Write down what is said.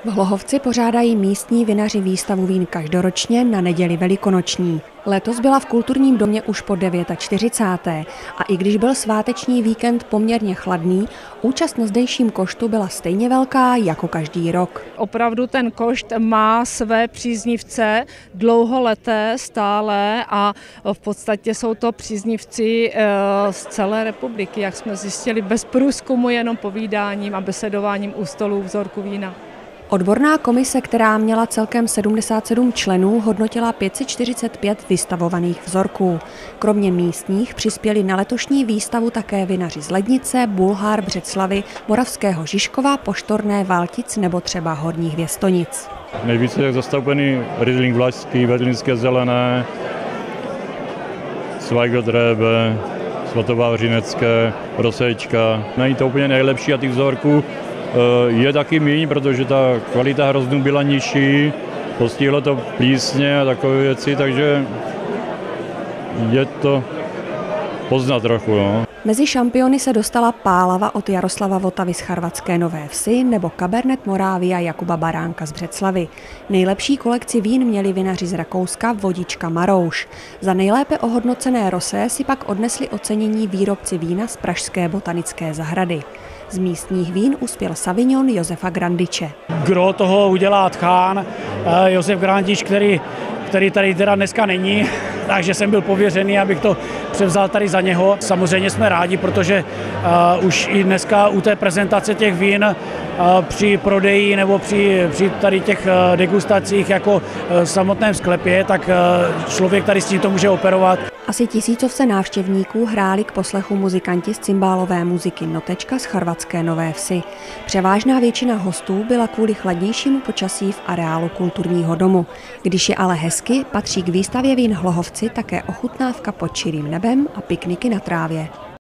V Hlohovci pořádají místní vinaři výstavu vín každoročně na neděli velikonoční. Letos byla v kulturním domě už po 49. A i když byl sváteční víkend poměrně chladný, účast na zdejším koštu byla stejně velká jako každý rok. Opravdu ten košt má své příznivce dlouholeté, stále a v podstatě jsou to příznivci z celé republiky, jak jsme zjistili, bez průzkumu, jenom povídáním a besedováním u stolů vzorku vína. Odborná komise, která měla celkem 77 členů, hodnotila 545 vystavovaných vzorků. Kromě místních přispěli na letošní výstavu také vinaři z Lednice, Bulhár, Břeclavi, Moravského Žižkova, Poštorné, Valtic nebo třeba Horních Věstonic. Nejvíce je zastoupený Riesling Vlašský, Vedlínské zelené, Zweigelt-Rebe, Svatovářinecké, Rosečka. Není to úplně nejlepší a těch vzorků je taky míň, protože ta kvalita hroznů byla nižší, postihlo to plísně a takové věci, takže je to poznat trochu. No. Mezi šampiony se dostala Pálava od Jaroslava Votavy z Charvatské Nové Vsi nebo Cabernet Moravia Jakuba Baránka z Břeclavy. Nejlepší kolekci vín měli vinaři z Rakouska Vodička Marouš. Za nejlépe ohodnocené rosé si pak odnesli ocenění výrobci vína z pražské botanické zahrady. Z místních vín uspěl Savignon Josefa Grandiče. Gro toho udělá tchán Josef Grandič, který tady teda dneska není, takže jsem byl pověřený, abych to převzal tady za něho. Samozřejmě jsme rádi, protože už i dneska u té prezentace těch vín při prodeji nebo při tady těch degustacích jako v samotném sklepě, tak člověk tady s tím to může operovat. Asi tisícovce návštěvníků hráli k poslechu muzikanti z cymbálové muziky Notečka z Charvatské Nové Vsi. Převážná většina hostů byla kvůli chladnějšímu počasí v areálu kulturního domu. Když je ale hezky, patří k výstavě vín Hlohovci také ochutnávka pod čirým nebem a pikniky na trávě.